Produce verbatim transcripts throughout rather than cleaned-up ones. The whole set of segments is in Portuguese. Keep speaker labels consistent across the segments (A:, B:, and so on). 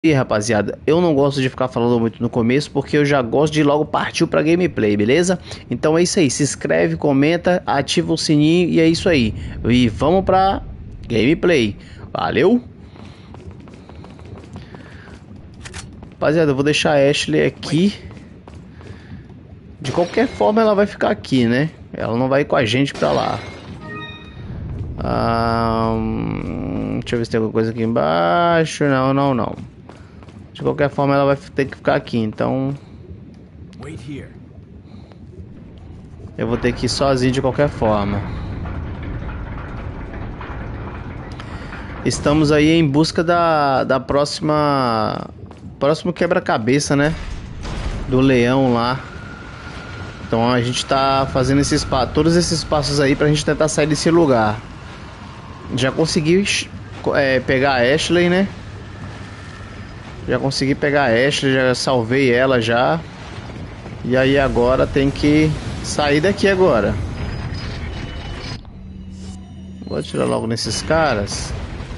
A: E rapaziada, eu não gosto de ficar falando muito no começo porque eu já gosto de logo partir pra gameplay, beleza? Então é isso aí, se inscreve, comenta, ativa o sininho e é isso aí. E vamos pra gameplay. Valeu! Rapaziada, eu vou deixar a Ashley aqui. De qualquer forma ela vai ficar aqui, né? Ela não vai ir com a gente pra lá. Ah, deixa eu ver se tem alguma coisa aqui embaixo. Não, não, não. De qualquer forma ela vai ter que ficar aqui, então eu vou ter que ir sozinho de qualquer forma. Estamos aí em busca da, da próxima próximo quebra-cabeça, né? Do leão lá. Então a gente tá fazendo esses todos esses passos aí pra gente tentar sair desse lugar. Já consegui é, pegar a Ashley, né? Já consegui pegar a Ashley, já salvei ela já. E aí agora tem que sair daqui agora. Vou atirar logo nesses caras.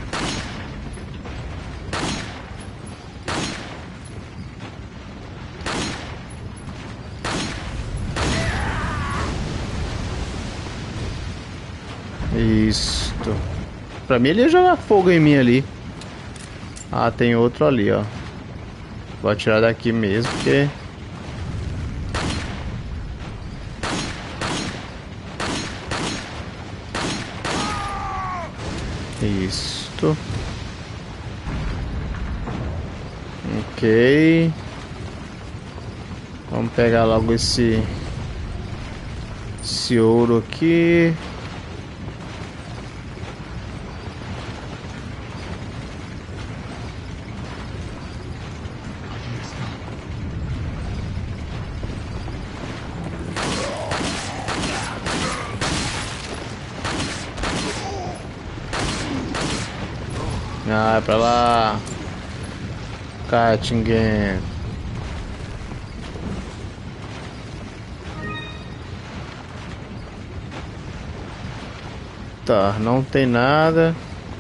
A: Isto. Pra mim ele ia jogar fogo em mim ali. Ah, tem outro ali, ó. Vou atirar daqui mesmo, porque... Isto. Ok. Vamos pegar logo esse... Esse ouro aqui. Ah, é pra lá. Katingen. Tá, não tem nada.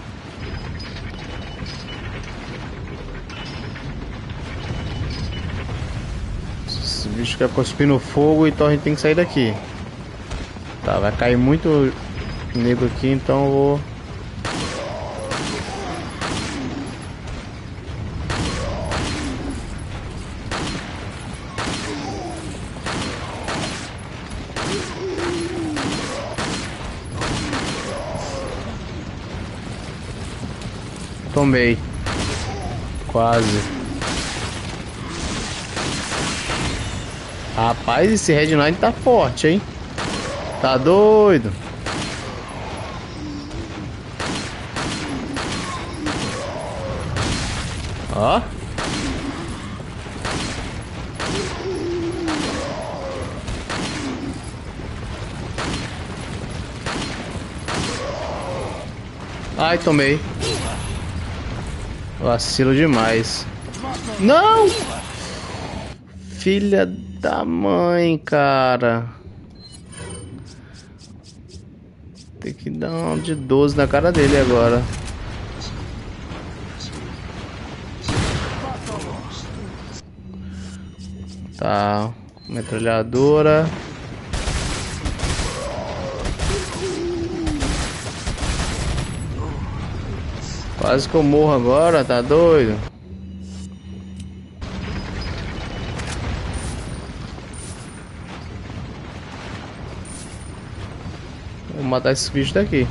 A: Esse bicho quer cuspindo fogo, então a gente tem que sair daqui. Tá, vai cair muito nego aqui, então eu vou... Tomei. Quase. Rapaz, esse Red Knight tá forte, hein? Tá doido. Ó. Ai, tomei. Vacilo demais. Não! Filha da mãe, cara. Tem que dar um de doze na cara dele agora. Tá. Metralhadora. Quase que eu morro agora, tá doido? Vou matar esse bicho daqui.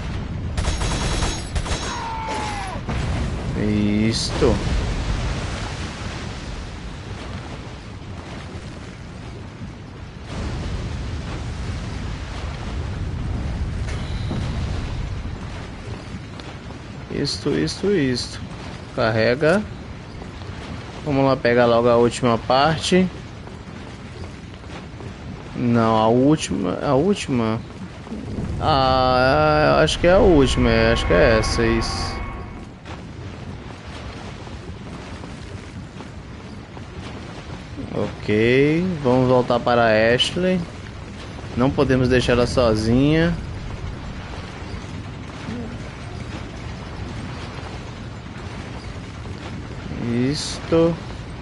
A: Isto. Isto, isto, isto. Carrega. Vamos lá pegar logo a última parte. Não, a última. A última. Ah, acho que é a última. Acho que é essa, isso. Ok. Vamos voltar para a Ashley. Não podemos deixar ela sozinha. Isto.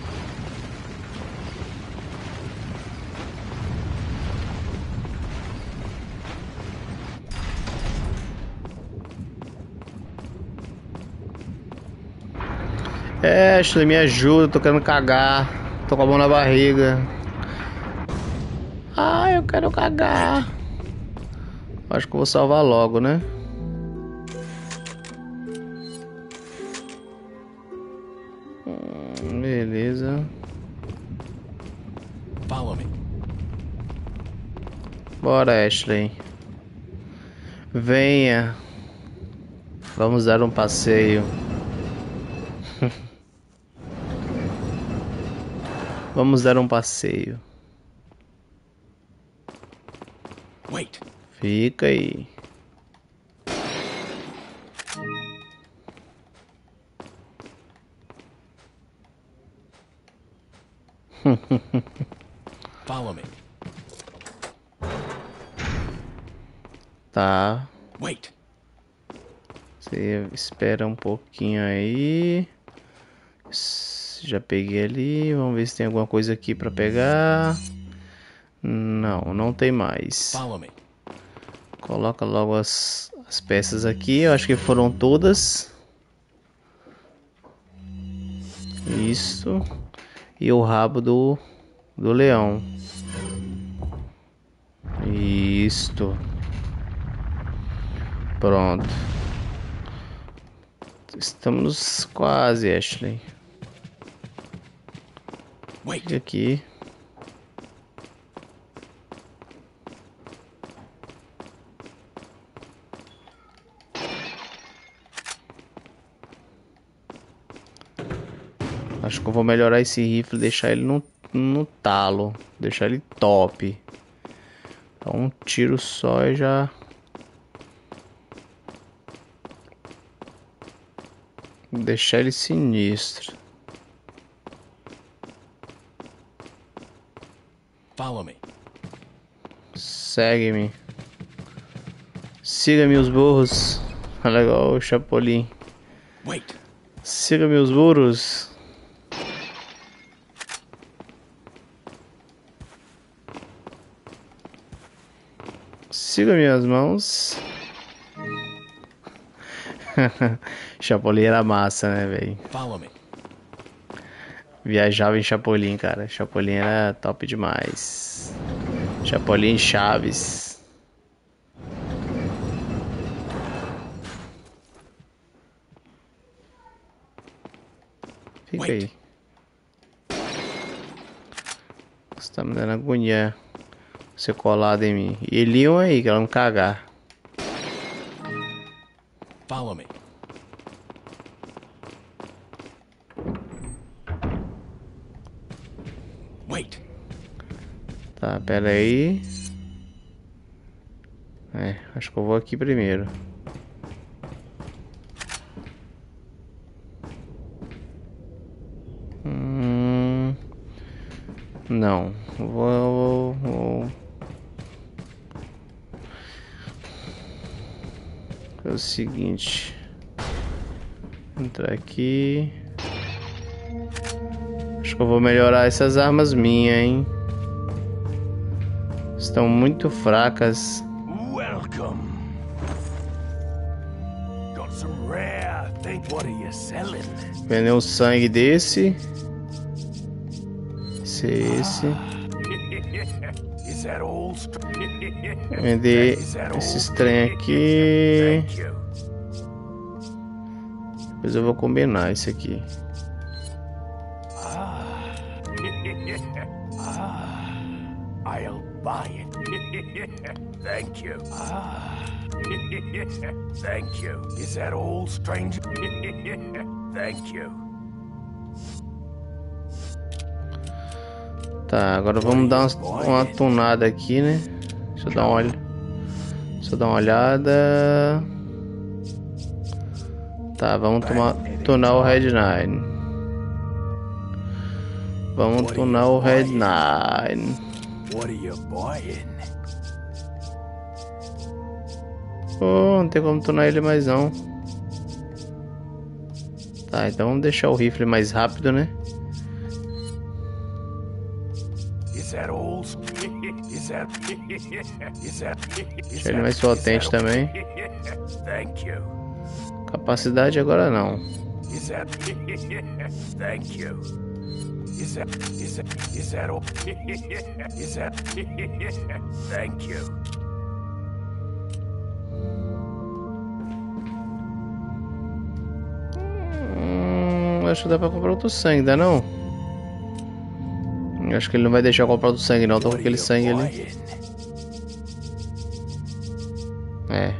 A: É, Ashley, me ajuda, tô querendo cagar. Tô com a mão na barriga. Ah, eu quero cagar. Acho que eu vou salvar logo, né? Hum, beleza.
B: Follow me.
A: Bora, Ashley. Venha. Vamos dar um passeio. Vamos dar um passeio.
B: Wait.
A: Fica aí.
B: Follow me.
A: Tá.
B: Wait.
A: Você espera um pouquinho aí. Já peguei ali. Vamos ver se tem alguma coisa aqui pra pegar. Não, não tem mais.
B: Follow me.
A: Coloca logo as, as peças aqui. Eu acho que foram todas. Isso. E o rabo do, do leão. Isto. Pronto. Estamos quase, Ashley.
B: Wait.
A: E aqui. Acho que eu vou melhorar esse rifle, deixar ele no, no talo, deixar ele top. Então, um tiro só e já... deixar ele sinistro.
B: Follow me.
A: Segue-me. Siga-me os burros. Olha igual o Chapolin.
B: Wait.
A: Siga-me os burros. Siga minhas mãos. Chapolin era massa, né, velho?
B: Follow me.
A: Viajava em Chapolin, cara. Chapolin era top demais. Chapolin Chaves. Fica
B: Wait.
A: aí. Você tá me dando agonia. Você colado em mim. E Leon aí, que ela não cagar.
B: Follow me. Wait.
A: Tá, pera aí. É, acho que eu vou aqui primeiro. Hum, não, vou, vou. É o seguinte. Entrar aqui. Acho que eu vou melhorar essas armas minhas, hein? Estão muito fracas.
C: Welcome. Got some rare things. What are you selling?
A: Vender um sangue desse. Esse, esse.
C: Is that all?
A: Vender esses trem aqui.
C: Thank you.
A: Depois eu vou combinar isso aqui.
C: Ah. Ah. I'll buy it. Thank you. Ah. Thank you. Is that all, stranger? Thank you.
A: Tá, agora vamos dar uma, uma tunada aqui, né? Deixa eu dar uma olhada. Deixa eu dar uma olhada. Tá, vamos tomar, tunar o Red nine. Vamos tunar o Red nine.
C: What are you buying?
A: Oh, não tem como tunar ele mais não. Tá, então vamos deixar o rifle mais rápido, né?
C: Is that all? Is that? Is that?
A: Deixar ele mais potente também.
C: Thank you.
A: Capacidade agora não.
C: Is that? Thank you. Is that? Is that? Is that all? Is that? Thank you.
A: Hum, acho que dá pra comprar outro sangue, dá não? Acho que ele não vai deixar eu comprar outro sangue não, tô com aquele sangue ali. É.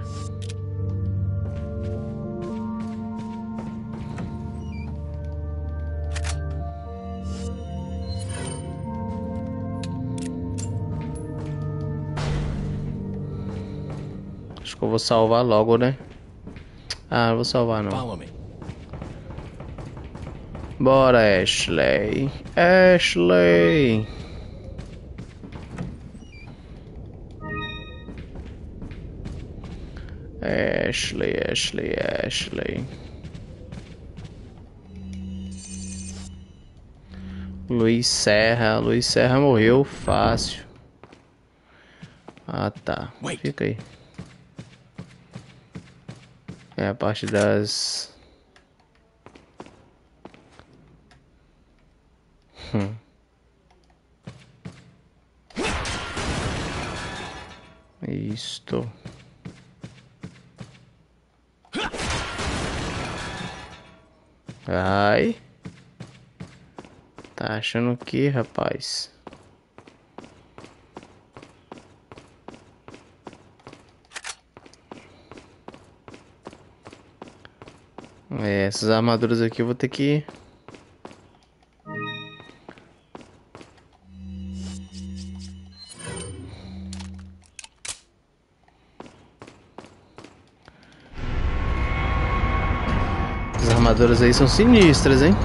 A: Acho que eu vou salvar logo, né? Ah, não vou salvar não.
B: Follow me.
A: Bora, Ashley. Ashley. Ashley, Ashley, Ashley. Luiz Serra. Luiz Serra morreu fácil. Ah, tá. Fica aí. É a parte das... Hum. Isto. Ai. Tá achando o que, rapaz? É, essas armaduras aqui eu vou ter que... As armaduras aí são sinistras, hein?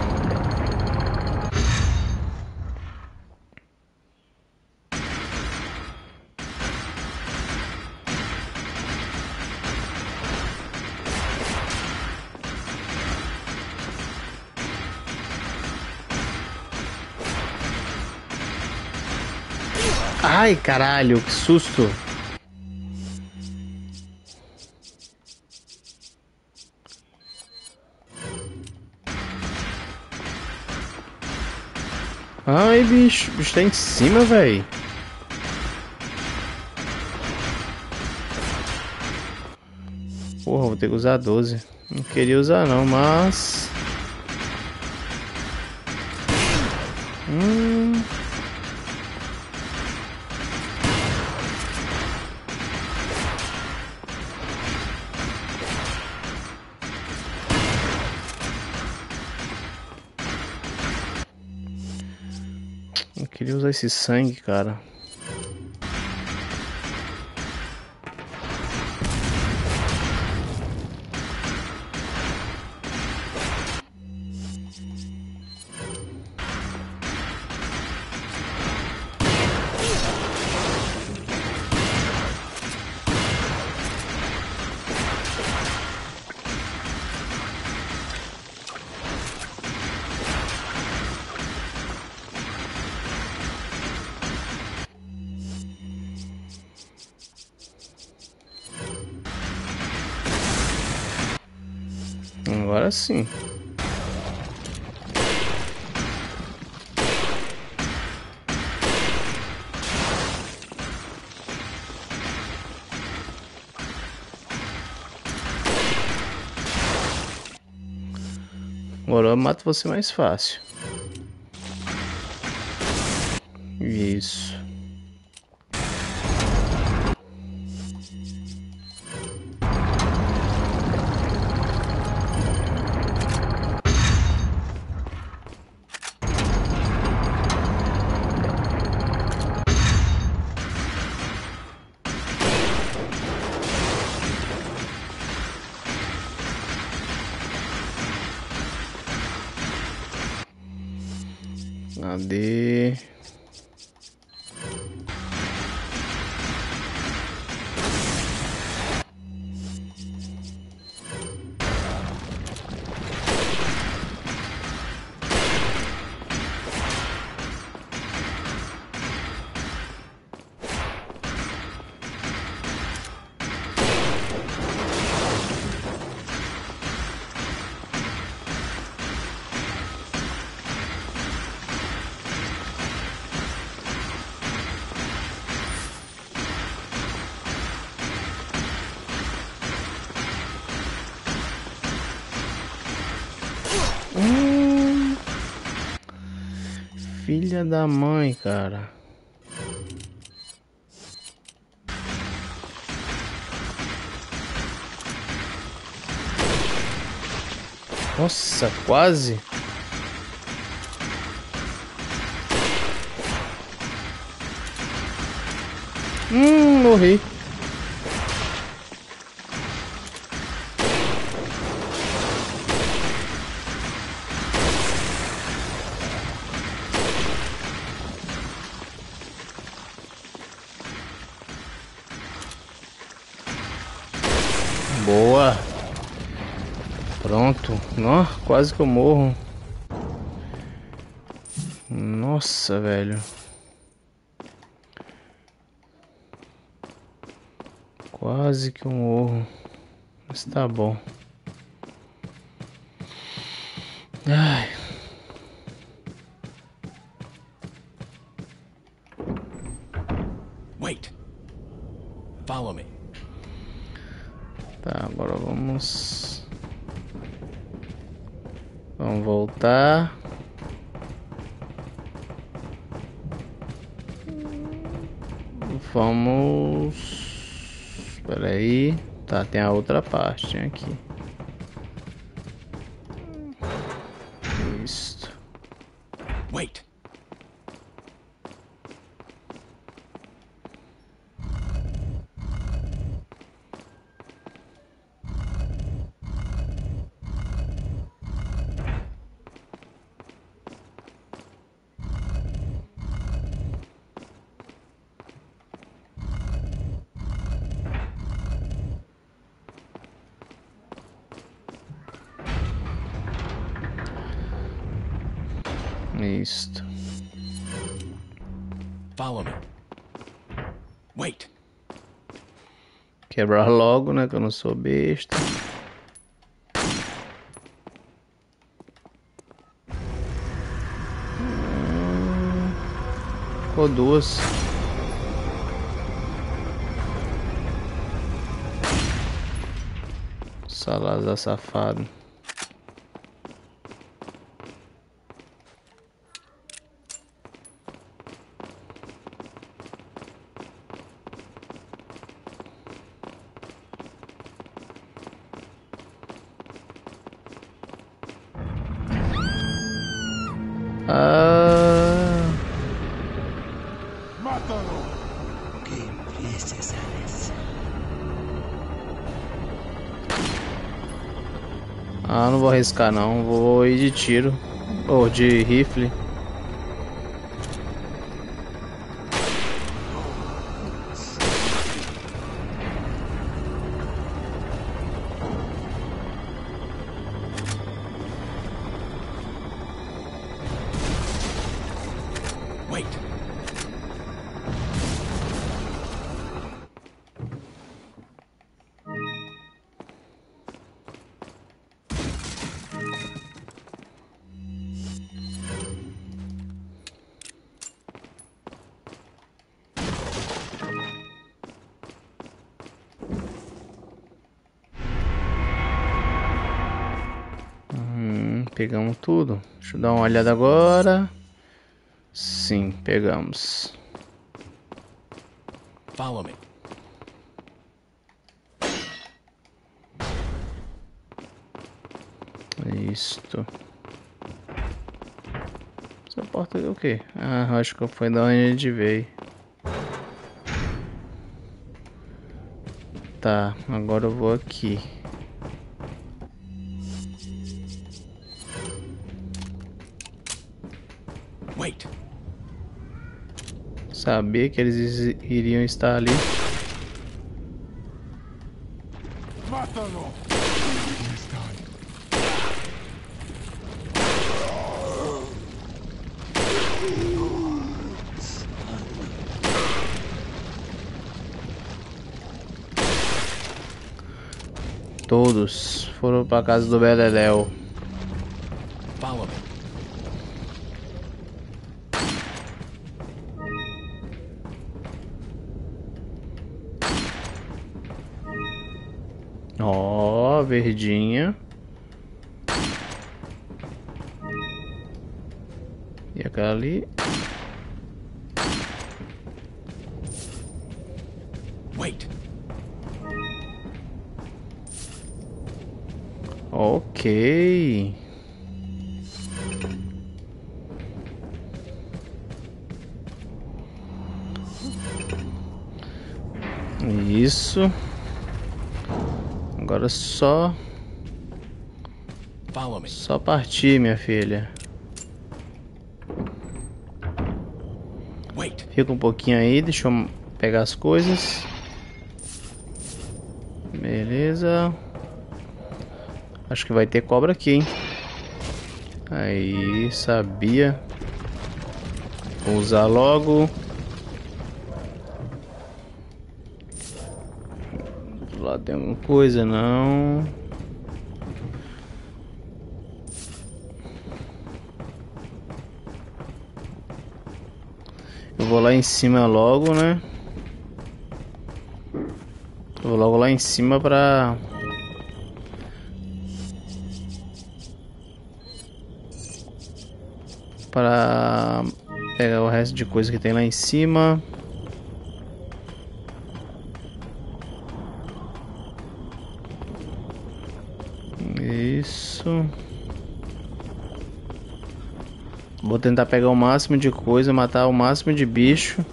A: Ai, caralho, que susto. Ai, bicho, o bicho tá em cima, velho. Porra, vou ter que usar doze. Não queria usar não, mas... Hum... Eu queria usar esse sangue, cara. Agora sim. Agora eu mato você mais fácil. Isso. Cadê? Filha da mãe, cara. Nossa, quase. Hum, morri. Boa. Pronto. Nó, quase que eu morro. Nossa, velho. Quase que eu morro. Mas tá bom. Ai.
B: Wait. Follow me.
A: Tá, agora vamos... Vamos voltar. Vamos... Espera aí. Tá, tem a outra parte aqui. Isso.
B: Wait.
A: Isto.
B: Follow me. Wait.
A: Quebrar logo, né? Que eu não sou besta. Hum, ficou duas. Salazar safado. Ah, ah, não vou arriscar não, vou ir de tiro ou de rifle.
B: Wait.
A: Hum, pegamos tudo. Deixa eu dar uma olhada agora. Sim, pegamos.
B: Follow me.
A: Isto. Essa porta é o quê? Ah, acho que foi da onde a gente veio. Tá, agora eu vou aqui.
B: Wait.
A: Sabia que eles iriam estar ali.
C: Mátalo.
A: Todos foram pra casa do Beleléu.
B: Follow me.
A: Ó, verdinha. E aquela ali.
B: Wait.
A: Ok. Isso. Agora só
B: Follow me.
A: só partir, minha filha.
B: Wait.
A: Fica um pouquinho aí, deixa eu pegar as coisas. Beleza. Acho que vai ter cobra aqui, hein? Aí, sabia. Vou usar logo. Do lado tem alguma coisa? Não. Eu vou lá em cima logo, né? Eu vou logo lá em cima pra... Pra pegar o resto de coisa que tem lá em cima. Isso. Vou tentar pegar o máximo de coisa, matar o máximo de bicho.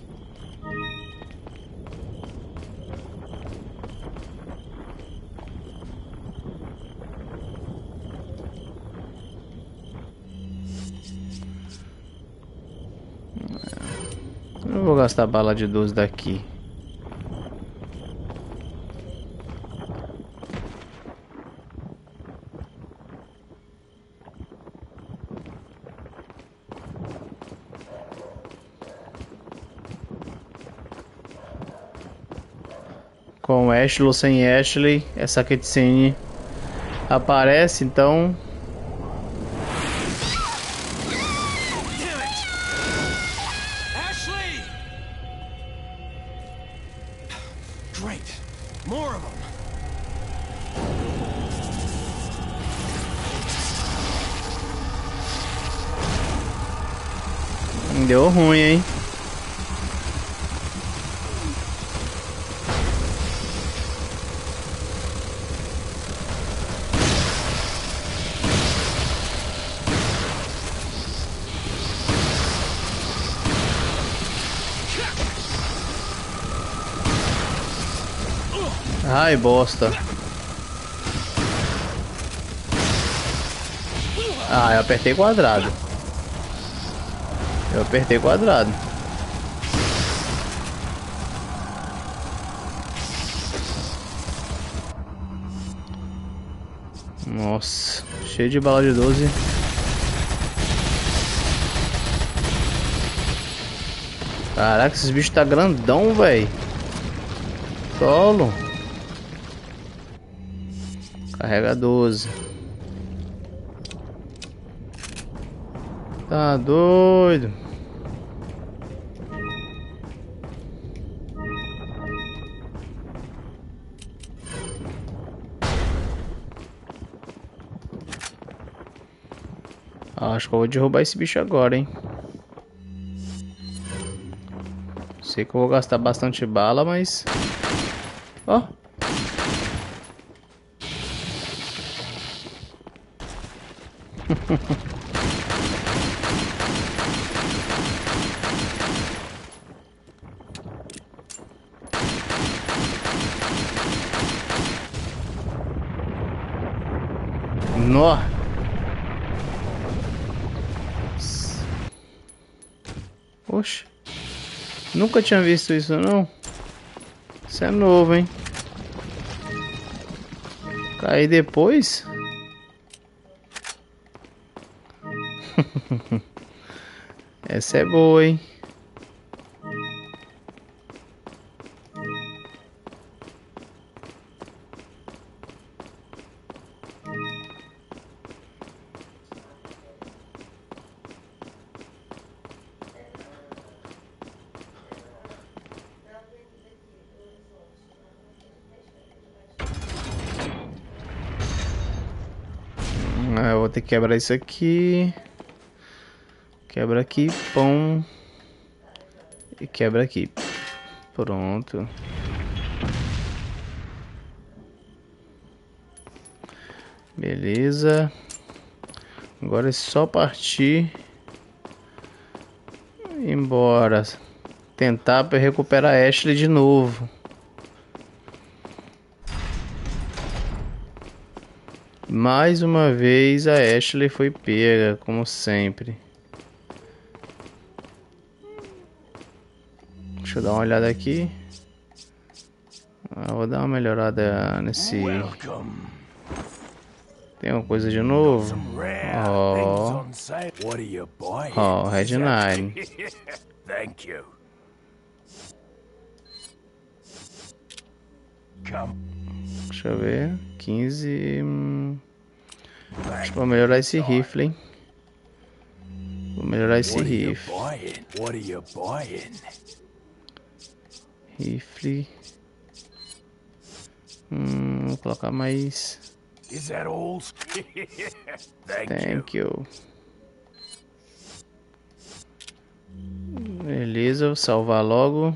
A: Eu vou gastar bala de doze daqui. Com Ashley ou sem Ashley, essa cutscene aparece, então...
B: Damn it! Ashley! Great. More of them.
A: Deu ruim, hein? Ai, bosta. Ah, eu apertei quadrado. Eu apertei quadrado. Nossa, cheio de bala de doze. Caraca, esses bichos tá grandão, velho. Solo. Carrega doze. Tá doido. Acho que eu vou derrubar esse bicho agora, hein. Sei que eu vou gastar bastante bala, mas... Ó. Nó. Oxe. Nunca tinha visto isso, não. Isso é novo, hein. Cair depois. Essa é boa, hein. Ah, eu vou ter que quebrar isso aqui. Quebra aqui, pão. E quebra aqui. Pronto. Beleza. Agora é só partir. Embora. Tentar recuperar a Ashley de novo. Mais uma vez a Ashley foi pega, como sempre. Deixa eu dar uma olhada aqui. Ah, vou dar uma melhorada nesse... Tem uma coisa de novo? Ó, ó, Red Nine.
C: Thank you. Come.
A: Deixa eu ver. quinze. Hum... Acho que vou melhorar esse rifle, hein? Vou melhorar esse rifle.
C: What are you buying?
A: Rifle. Hum, vou colocar mais.
C: Is that all? Thank,
A: Thank
C: you.
A: you. Beleza, vou salvar logo.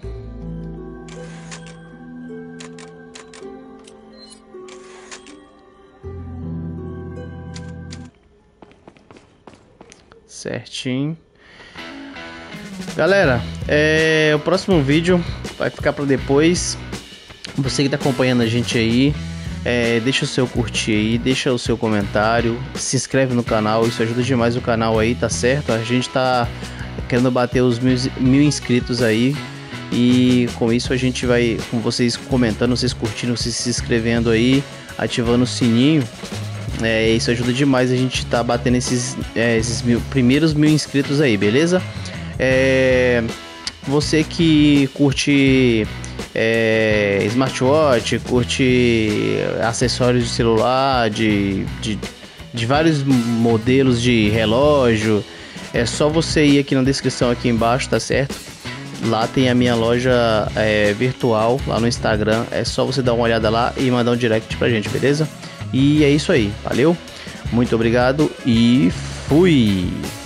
A: Certinho. Galera, é, o próximo vídeo vai ficar para depois. Você que tá acompanhando a gente aí, é, deixa o seu curtir aí, deixa o seu comentário, se inscreve no canal, isso ajuda demais o canal aí, tá certo? A gente tá querendo bater os mil, mil inscritos aí, e com isso a gente vai, com vocês comentando, vocês curtindo, vocês se inscrevendo aí, ativando o sininho, é, isso ajuda demais a gente tá batendo esses, é, esses mil, primeiros mil inscritos aí, beleza? É, você que curte é, smartwatch, curte acessórios de celular, de, de, de vários modelos de relógio, é só você ir aqui na descrição aqui embaixo, tá certo? Lá tem a minha loja é, virtual, lá no Instagram, é só você dar uma olhada lá e mandar um direct pra gente, beleza? E é isso aí, valeu? Muito obrigado e fui!